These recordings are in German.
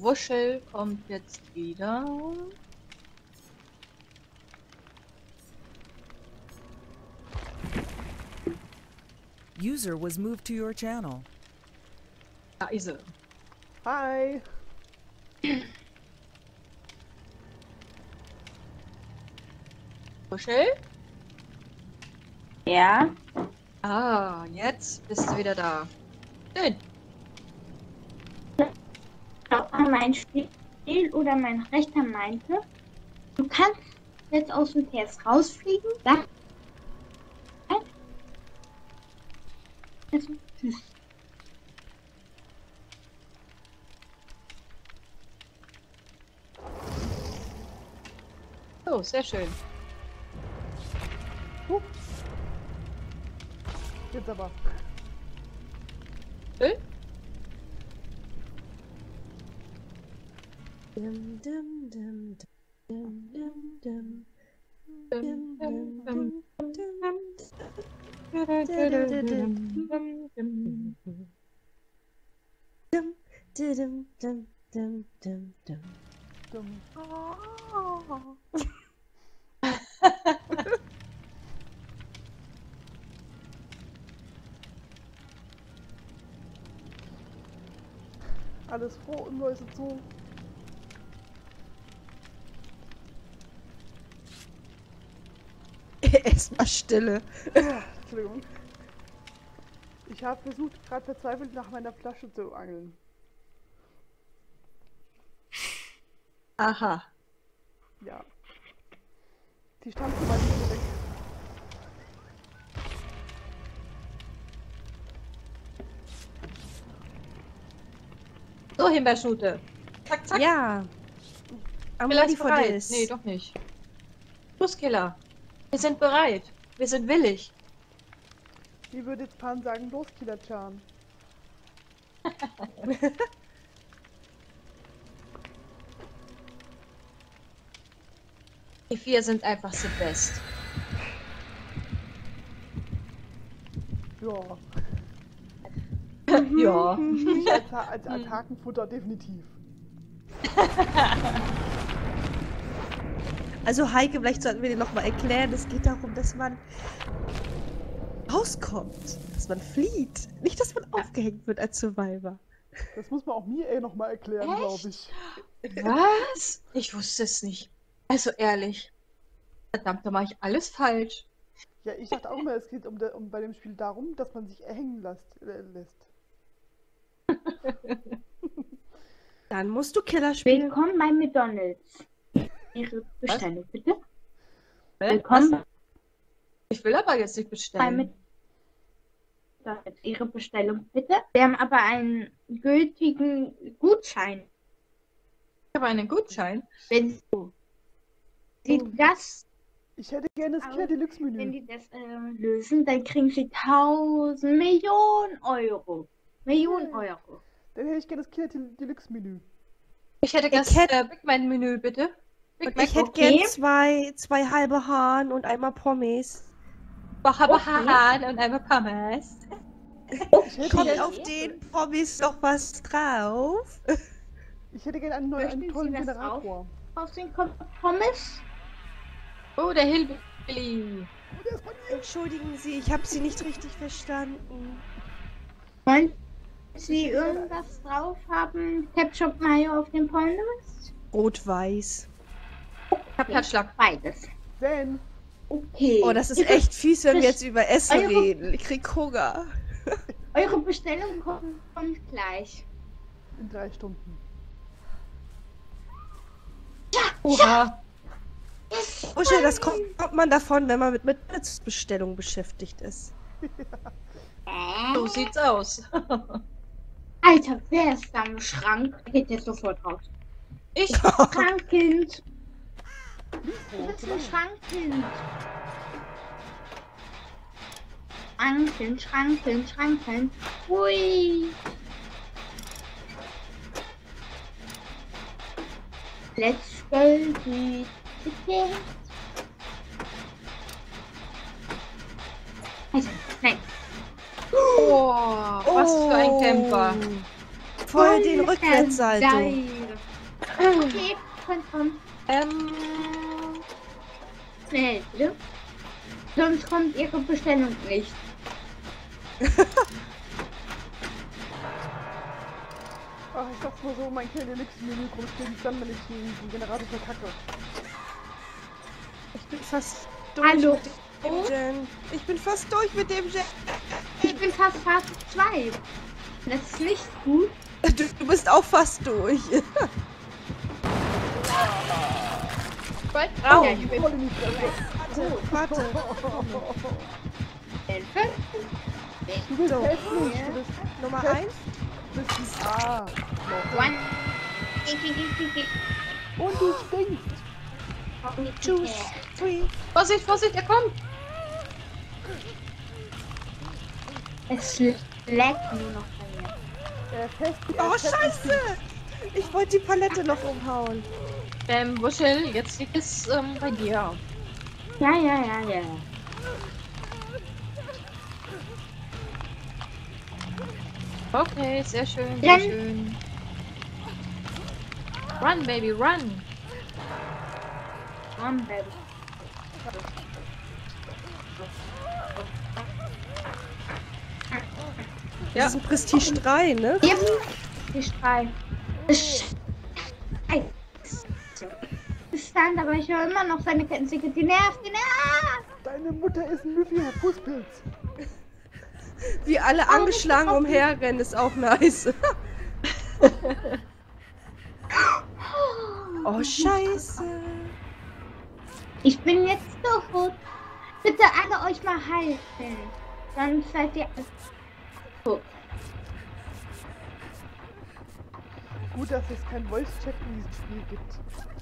Wuschel kommt jetzt wieder. User was moved to your channel. Da ist sie. Hi. Wuschel? Ja, Ah, jetzt bist du wieder da. Schön. mein Spiel oder mein Rechter meinte, du kannst jetzt aus dem Test rausfliegen. Dann tschüss. Oh, sehr schön. Jetzt aber. Schön. Dum, dum, dum, dum, dum, dum, Dum, dum, dum, dum, dum, dum, dum, dum. Dumm. Alles froh und Läuse zu. Erstmal Stille. Entschuldigung. Ich habe versucht, gerade verzweifelt nach meiner Flasche zu angeln. Aha. Ja. Die stand so weit weg. So, Himbeerschnute. Zack, zack. Ja. I'm Killer ready ist for bereit. this. Nee, doch nicht. Los, Killer. Wir sind bereit. Wir sind willig. Wie würde jetzt Pan sagen, los, Killer-Chan? Die vier sind einfach the best. Ja. Ja. Als Hakenfutter definitiv. Also Heike, vielleicht sollten wir dir nochmal erklären, es geht darum, dass man rauskommt, dass man flieht. Nicht, dass man aufgehängt wird als Survivor. Das muss man auch mir nochmal erklären, glaube ich. Was? Ich wusste es nicht. Also ehrlich. Verdammt, da mache ich alles falsch. Ja, ich dachte auch immer, es geht bei dem Spiel darum, dass man sich erhängen lässt. Dann musst du Killer spielen. Willkommen bei McDonald's. Ihre Bestellung bitte. Was? Willkommen Ich will aber jetzt nicht bei bestellen. McDonald's. Ihre Bestellung bitte. Wir haben aber einen gültigen Gutschein. Ich habe einen Gutschein. Wenn Sie das, Ich hätte gerne das Killer Deluxe wenn Menü. die das lösen, dann kriegen Sie 1000 Millionen Euro. Millionen Euro. Dann hätte ich gerne das Killer Deluxe Menü. Ich hätte das Big Man Menü, bitte. Big Mac. Ich hätte Okay. gern zwei halbe Hahn und einmal Pommes. Hahn und einmal Pommes. Ich hätte, Kommt gerne, auf den Pommes noch was drauf? ich hätte gerne einen Möchten Sie tollen was Generator. Auf den Pommes? Oh, der Hillbilly. Oh, der ist bei mir. Entschuldigen Sie, ich habe Sie nicht richtig verstanden. Wollen Sie irgendwas drauf haben? Ketchup, Mayo auf den Pommes? Rot-Weiß. Ich hab Herzschlag. Beides. Denn, Okay. Oh, das ist echt fies, wenn wir jetzt über Essen Eure- reden. Ich krieg Hunger. Eure Bestellung kommt gleich. in 3 Stunden. Oha. Usche, das kommt man davon, wenn man mit Bestellung beschäftigt ist. So sieht's aus. Alter, wer ist da im Schrank? Geht jetzt sofort raus. Ich. Schrankkind. Oh, Was ist ein Schrankkind? Schrankkind, Schrankkind, Schrankkind. Hui. Let's go to the king. Also, nein. Oh, was für ein Camper. voll den Rückwärtssalto. Geil. Okay, komm. Schnell, bitte. Sonst kommt Ihre Bestellung nicht. Ach, ich sag's mal so, mein Kind nichts im Menü rumstehen, dann wenn ich den Generator verkacke. Ich bin fast durch Hallo. mit dem Gen. Ich bin fast durch mit dem Gen. Ich bin fast Phase 2. Das ist nicht gut. Du bist auch fast durch. Bald Oh, ja, ich bin Voll in die Fresse. Warte. Hilfe. Du bist So. hässlich. Du bist Nummer Fest. 1. Du bist ein A. One. Und du stinkst. Choose 3. Vorsicht, Vorsicht, er kommt! Es leckt nur noch bei mir. Fest. Oh, scheiße! Ich wollte die Palette noch umhauen. Wuschel, jetzt liegt es bei dir. Ja. Okay, sehr schön, sehr Renn. schön. Run, baby, run! Komm, Baby. Das ist ein Prestige 3, ne? Die Schrei. Ist stand, aber ich höre immer noch seine Kettensäge. Die nervt. Deine Mutter ist ein müffiger Fußpilz. Wie alle angeschlagen umherrennen, ist auch nice. Oh, scheiße. Ich bin jetzt tot. Bitte alle euch mal halten. Dann seid ihr tot. Gut, dass es kein Voice-Chat in diesem Spiel gibt.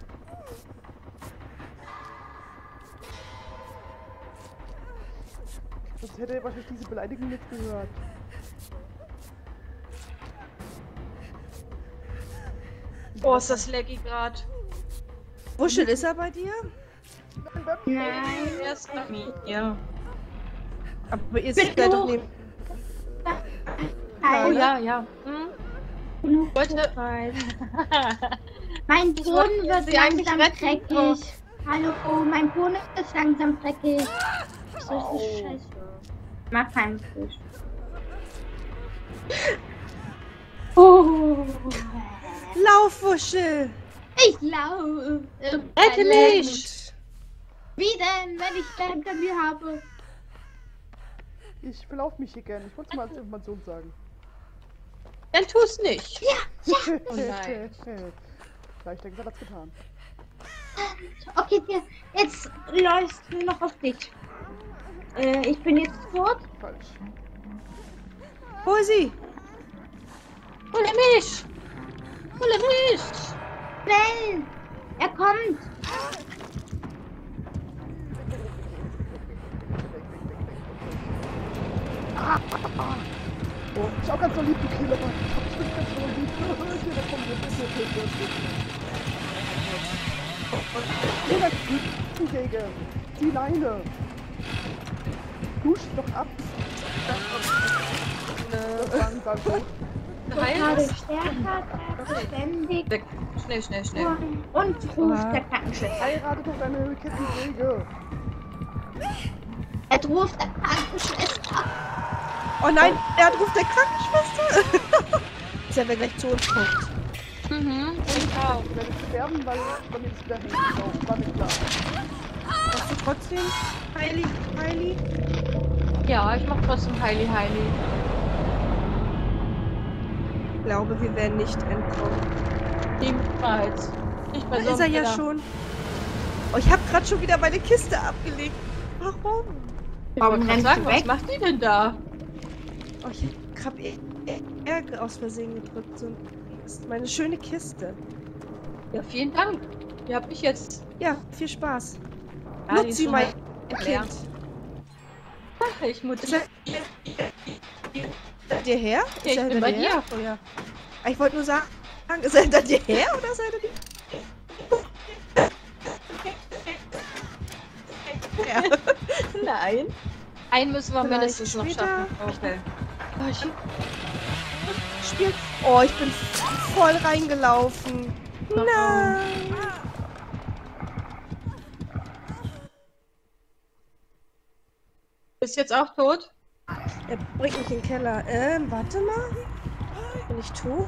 Sonst hätte er wahrscheinlich diese Beleidigung nicht gehört. Oh, ist das laggy grad. Wuschel, ist er bei dir? Nein. Er ist bei mir. Aber ihr Bitte seid doch hoch. neben... Oh ja, ja. Hm? Wollte... Mein Boden wird Sie eigentlich langsam retten? dreckig. Hallo, mein Boden ist langsam dreckig. Das ist richtig scheiße. Ich mag keinen Fisch. Oh. Lauf, Wuschel! Ich laufe. Rette mich! Wie denn, wenn ich da hinter mir habe? Ich verlauf mich hier gerne. Ich wollte es mal als Information sagen. Dann tu's nicht. Ja. Oh nein. Vielleicht denkt er das getan. Okay, jetzt läuft nur noch auf dich. Ich bin jetzt tot. Falsch. Wo ist sie? Hole mich! Hole mich! Schnell! Er kommt! Oh, ich auch ganz so lieb, du Killer. Ich bin ganz so lieb. Hier, da kommt der Küchensäge. Die Leine. Dusch doch ab. Das war ein Salto. Gerade stärker, beständig Weg. Schnell, schnell, schnell. und ruft der Krankenschwester. Heirate doch deine Kettensäge. Er ruft der Krankenschwester. Oh nein, er ruft der Krankenschwester. Ist ja, wer gleich zu uns kommt. Mhm, ich auch. Ich werde sterben, weil bei mir das wieder hängt. So, war mir klar. Machst du trotzdem Heili? Ja, ich mach trotzdem Heili. Ich glaube, wir werden nicht entkommen. Niemals. Nicht bei Da so ist er einem ja Wetter. schon. Oh, ich habe gerade schon wieder meine Kiste abgelegt. Warum? Aber Rennst kann du sagen, was weg? macht die denn da? Oh, ich habe R aus Versehen gedrückt. So, das ist meine schöne Kiste. Ja, vielen Dank. Ihr habt mich jetzt... Ja, viel Spaß. Ja, die Nutz ist sie schon mal, leer. Kind. Ach, ich muss... Ist er hinter dir her? Ja, ich er bin hinter bei dir her? dir. Oh, ja. Ich wollte nur sagen, ist er hinter dir her oder ist er hinter dir? Ja. Nein. Einen müssen wir Vielleicht mindestens noch später. schaffen. Okay. Oh, ich Spielt Oh, ich bin voll reingelaufen. Nein. Bist jetzt auch tot? Er bringt mich in den Keller. Warte mal. Bin ich tot?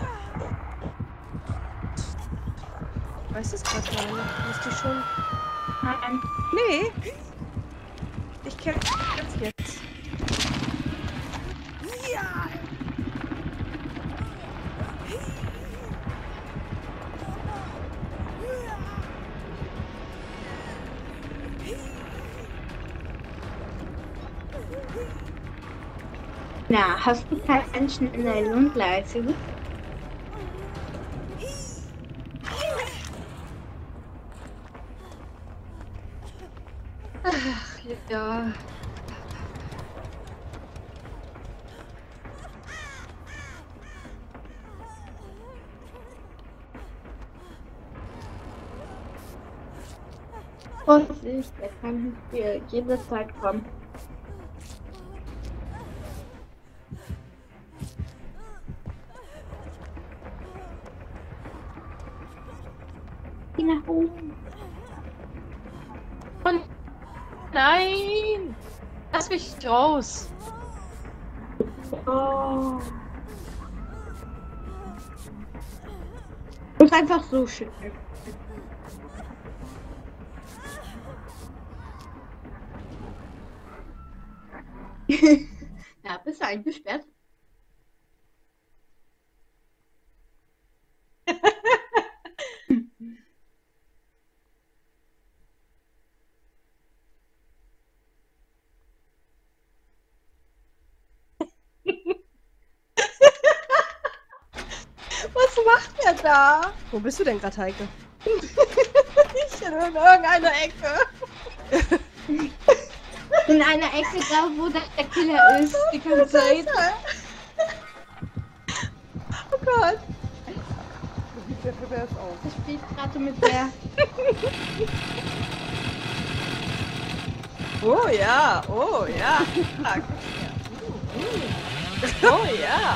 Ich weiß es gerade gar nicht. Müsste ich schon... Nein. Nee. Ich kämpfe jetzt. Na, hast du keinen Menschen in der Lundleise? Ach, ja. Vorsicht, er kann hier jederzeit kommen. Geh nach oben. Und nein! Lass mich raus! Oh. Und einfach so schön. Ja, bist du eingesperrt? Was macht er da? Wo bist du denn gerade, Heike? Ich in irgendeiner Ecke. In einer Ecke da, wo der Killer ist, die ganze Zeit. Oh Gott. Das sieht sehr pervers aus. Ich spiele gerade mit der. Oh ja, oh ja. Oh ja.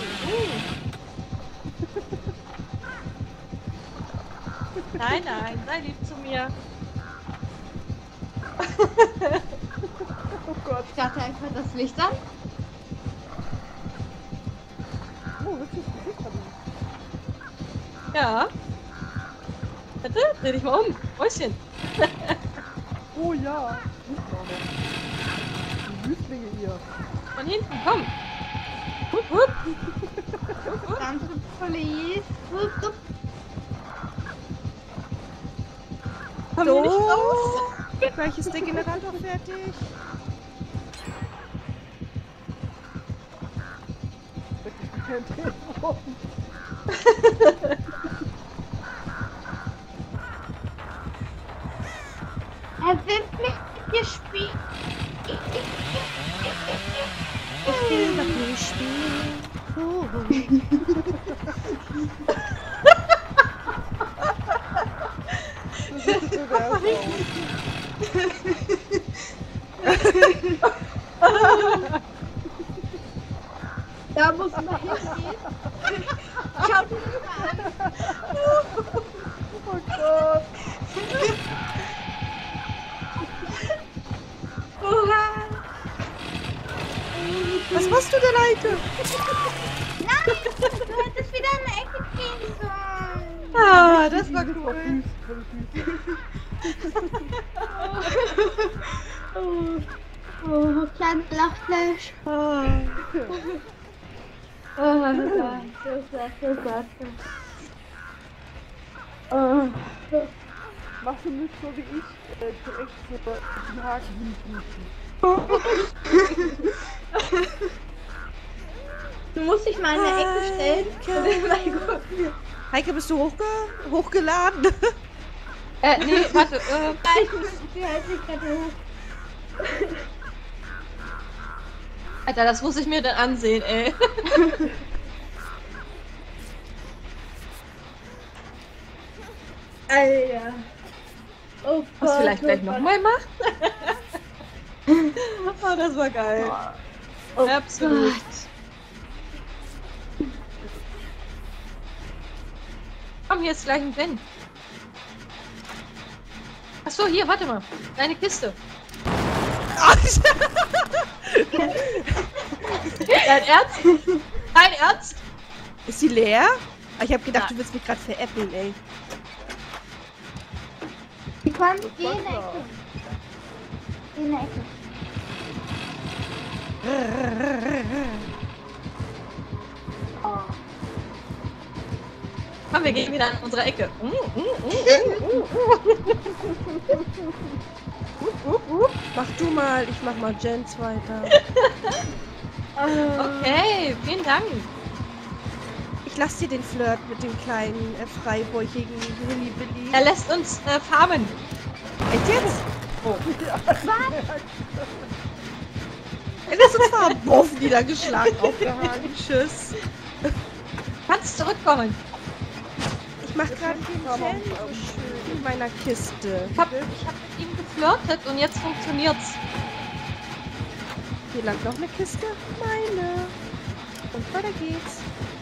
Nein, nein, sei lieb zu mir. Oh Gott. Ich dachte einfach das Licht an. Oh, willst du das Gesicht haben? Ja. Bitte, dreh dich mal um. Mäuschen. Oh ja. Die Wüstlinge hier. Von hinten, komm. Hup, hup. Ganze Police. Komm hier nicht raus. Gleich ist der Generator fertig. Kein Telefon. Er will mit dir spielen. Ich will mit dir spielen. Oh. Das sieht so pervers aus. Da muss man hingehen. Schau dir das an. Oh Gott. Was machst du denn, Heike? Nein, du hättest wieder in eine Ecke gehen sollen. Ah, das war Das war cool. süß, voll süß. Oh, kleine Lachfleisch. Ah. Oh Gott, so Gott, so Gott. Oh. Machst du nicht so wie ich, direkt so den Haken hinschießen. Du musst dich mal in eine Ecke stellen. Mal gucken. Heike, bist du hochgeladen? Nee, warte. Nein, sie hält sich gerade hoch. Alter, das muss ich mir dann ansehen, ey. Alter. Oh Gott. Was vielleicht oh gleich Gott. nochmal macht? Oh, das war geil. Oh Absolut. Gott. komm, hier ist gleich ein Ben. Achso, hier, warte mal. Deine Kiste. Dein Ernst? Dein Ernst? Ist sie leer? Ah, ich hab gedacht, Ja. du willst mich gerade veräppeln, ey. Die kommt, Das geh in war der klar. Ecke. Geh in der Ecke. Oh. Komm, wir gehen wieder an unsere Ecke. Mach du mal, ich mach mal Jens weiter. Okay, vielen Dank. Ich lass dir den Flirt mit dem kleinen, freibäuchigen Willi-Billy. Er lässt uns farmen. Echt jetzt? Er Lass uns mal Buff niedergeschlagen, aufgehangen. Tschüss. Kannst zurückkommen. Ich mach gerade den Jen so schön in meiner Kiste. Ich hab mit ihm geflirtet und jetzt funktioniert's. Hier lang noch eine Kiste. Meine. Und weiter geht's.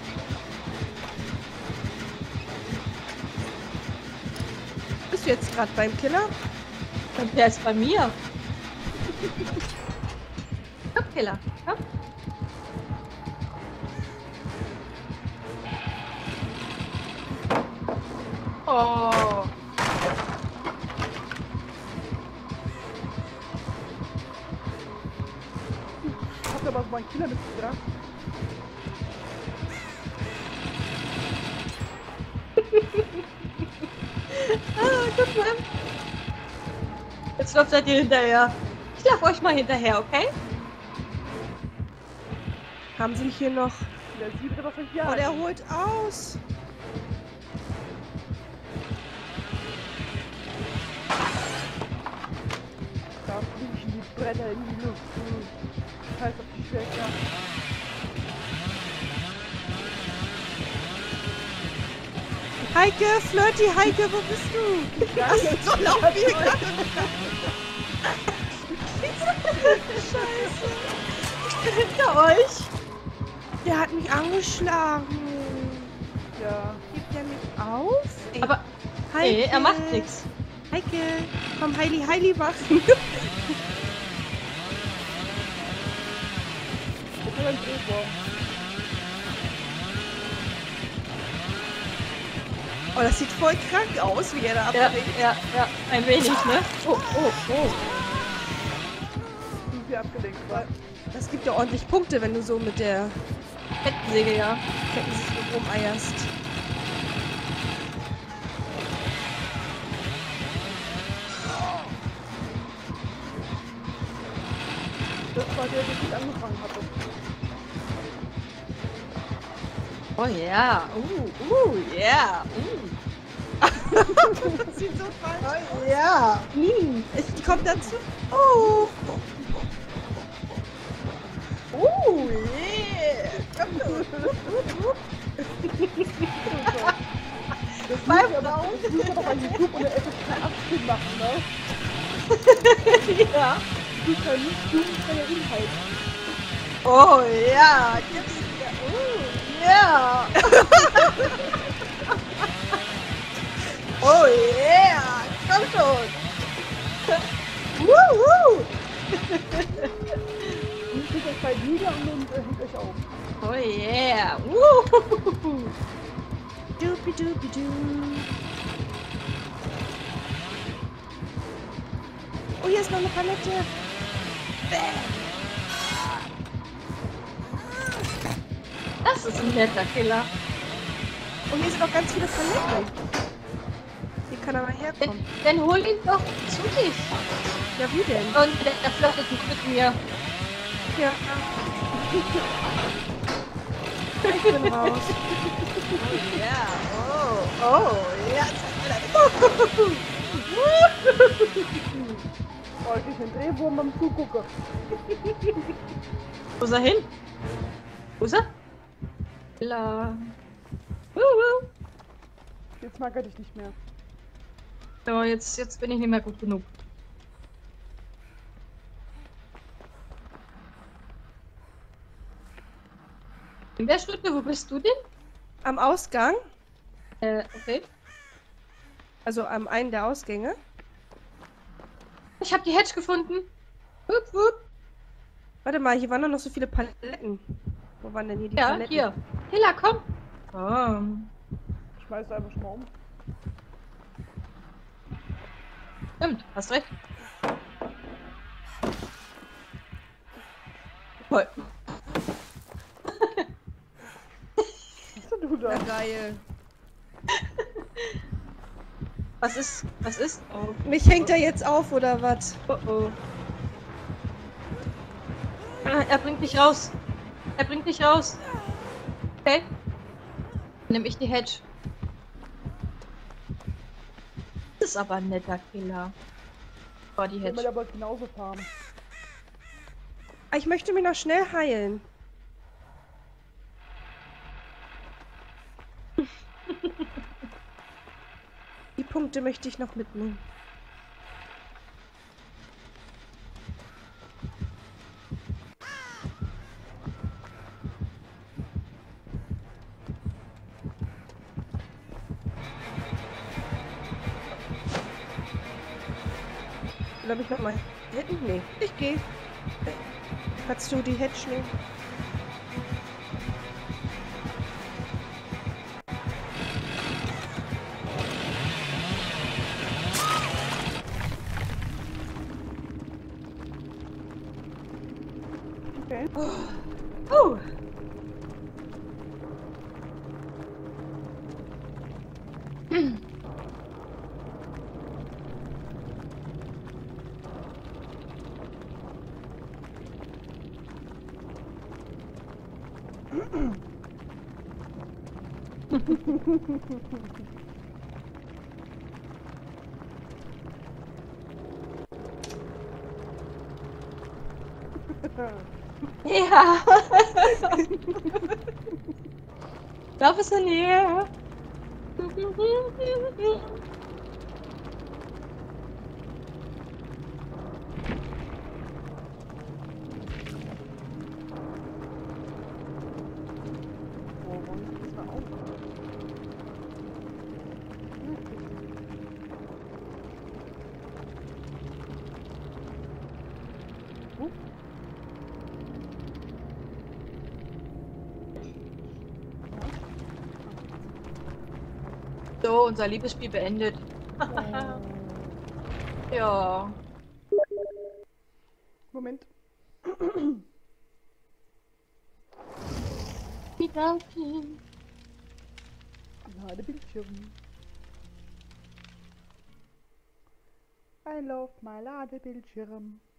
Bist du jetzt gerade beim Killer? Und der ist bei mir. Komm, Killer. Komm. Oh. Ich hab aber so meinen Killer mitgebracht. Guck mal. Jetzt läuft er dir hinterher. Ich lauf euch mal hinterher, okay? Haben sie hier noch... Der sieht was ich Oh, der holt aus. Da fliegen die Brenner in die Luft. Scheiß auf die Schwächer. Heike, Flirty, Heike, wo bist du? Ach, so laufen wir gerade. Scheiße. Ich bin hinter euch. Der hat mich angeschlagen. Ja. Gibt der mich auf? Ey, Aber Heike. nee, er macht nichts. Heike, komm Heili machen. Das ist ein Drehbaum. Oh, das sieht voll krank aus, wie er da Ja, abdreht. ja, ja. Ein wenig, ne? Oh, oh, oh. Sind sie abgelenkt war. Das gibt ja ordentlich Punkte, wenn du so mit der Kettensäge, ja. Kettensäge rumeierst. Das war der nicht angefangen hatte. Oh ja. Yeah. Das sieht so falsch aus. Ja. Ich komm dazu. Oh. Oh, yeah. Komm schon. Das muss aber bei YouTube und der FSK 18 machen, ne? Ja. Du kannst nicht jugendfreier Inhalt. Oh ja. Gib's wieder. Oh, ja. Oh yeah. Komm schon. Woohoo. Und ich euch bei nieder und hebt euch auf. Oh yeah. Woo. Dupi-dupi-du. Oh, hier ist noch eine Palette. Das ist ein netter Killer. Und hier sind noch ganz viele Paletten. Hier kann er mal herkommen. Dann hol ihn doch zu dich. Ja, wie denn? Und der flirtet mit mir. Ja. Ich bin raus. Ja, oh, ja. Oh, ich bin Drehwurm am Zugucker. Wo ist er hin? Wo ist er? Killer. Jetzt mag er dich nicht mehr. So, jetzt bin ich nicht mehr gut genug. In der Stunde, wo bist du denn? Am Ausgang? Okay. Also am einen der Ausgänge. Ich habe die Hedge gefunden. Wupp, wupp. Warte mal, hier waren doch noch so viele Paletten. Wo waren denn hier die Ja, Paletten? hier. Hilla, komm. Komm. Ich schmeiß einfach schon mal um. Stimmt, hast recht. Toll. Was denn du da? Na geil. Was ist? Was ist? Oh, Mich hängt er jetzt auf, oder was? oh, oh. Ah, er bringt mich raus. Er bringt mich raus. Okay. Dann nehme ich die Hedge. Das ist aber ein netter Killer. Oh, die Ich will Hedge. aber genauso fahren. Ah, ich möchte mich noch schnell heilen. Die Punkte möchte ich noch mitnehmen. Soll ich noch mal hitten? Nee, ich gehe. Kannst du die Hedge nehmen? Okay. Oh. Ja. Da bist du näher. Oh, warum ist das auf? So, unser Liebesspiel beendet. Ja. Moment. Ladebildschirm. I love my Ladebildschirm.